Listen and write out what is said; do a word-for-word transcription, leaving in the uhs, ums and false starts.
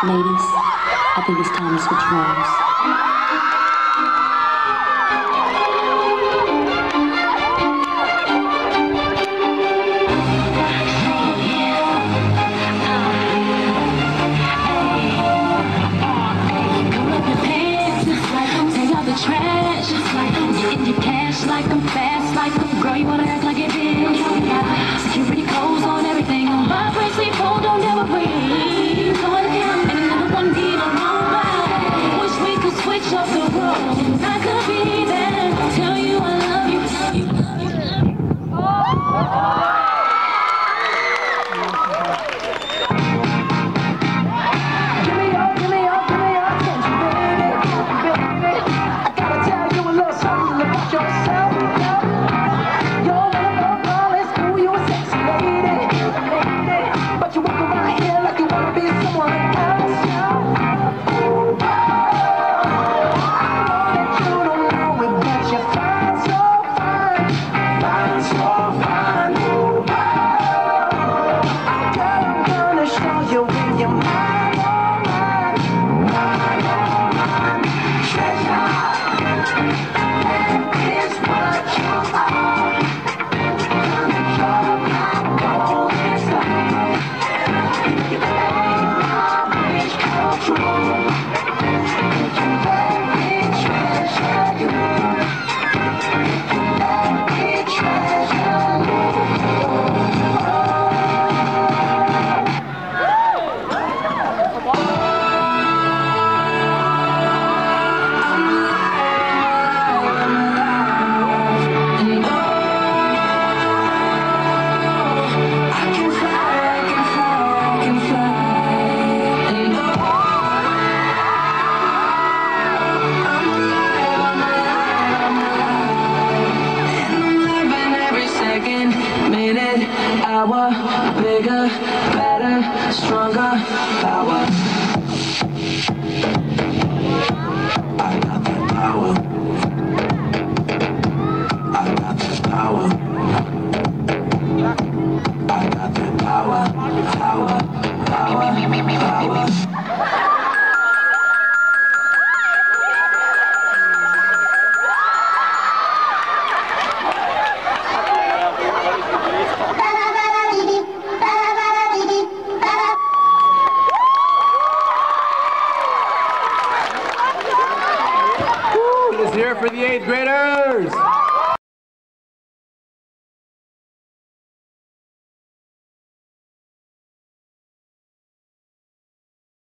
Ladies, I think it's time to switch roles. Trash, you're in your cash like I'm fast, like I'm girl, you wanna act like it is. Security codes on everything, on my bracelet, phone don't ever breathe. And another one beat on my wish we could switch up the roles. I could be there, tell you I love you, love you, love you, love you. Hour, bigger, better, stronger, power. I got that power. I got that power. I got that power. Power, power, power. Here for the eighth graders.